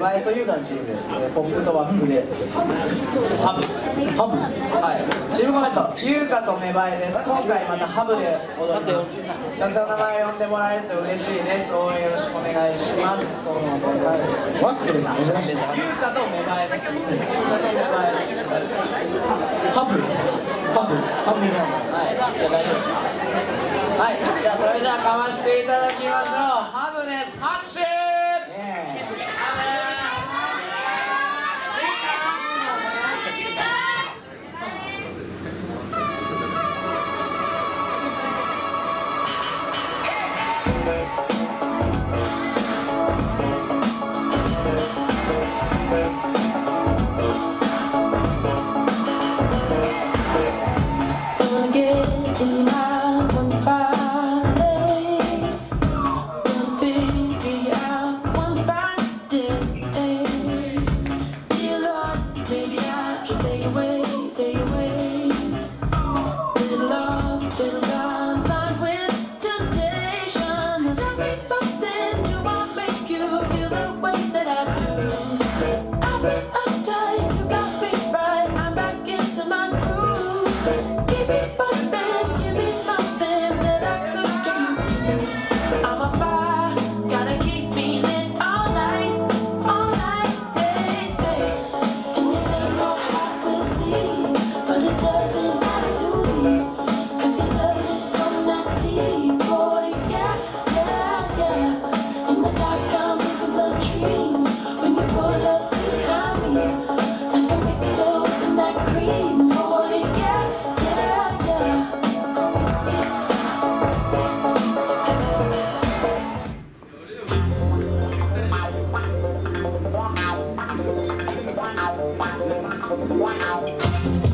バエという名のチームです。ポップとバックでハブはい、チームコメント、優香と芽生えです。今回またハブで踊ります。たくさん名前を呼んでもらえると嬉しいです。応援よろしくお願いします。バックですね。優香と芽生えです。ハブはい、じゃあ大丈夫です。はい、じゃあそれじゃあかましていただきましょう。ハブです。拍手。Wow.